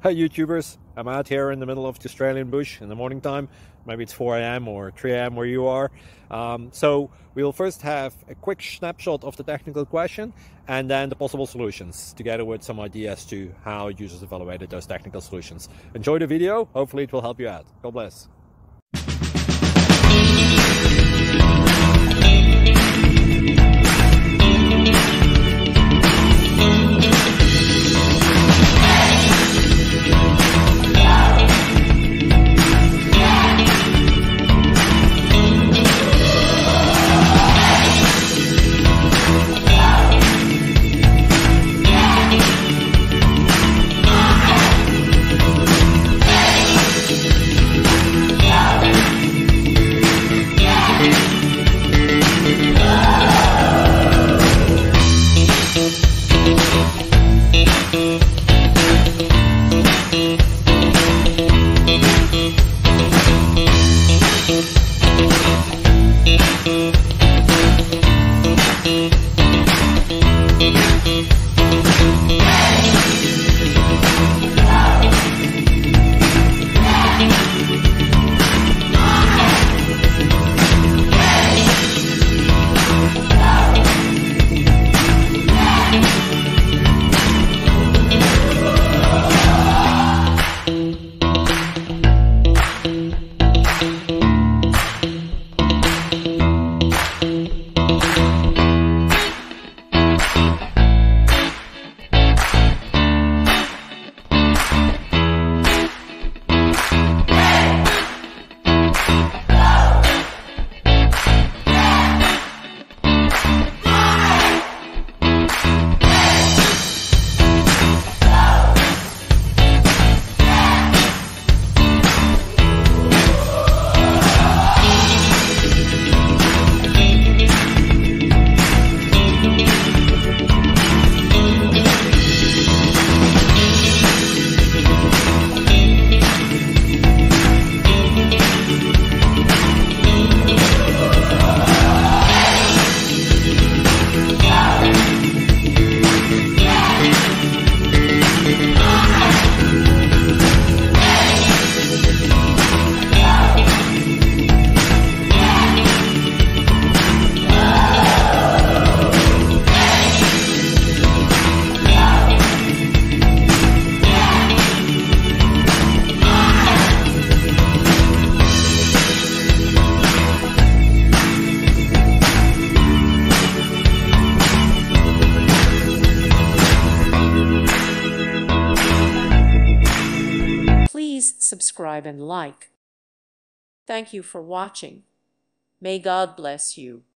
Hi YouTubers, I'm out here in the middle of the Australian bush in the morning time. Maybe it's 4 a.m. or 3 a.m. where you are. So we'll first have a quick snapshot of the technical question and then the possible solutions, together with some ideas to how users evaluated those technical solutions. Enjoy the video, hopefully it will help you out. God bless. Please subscribe and like. Thank you for watching. May God bless you.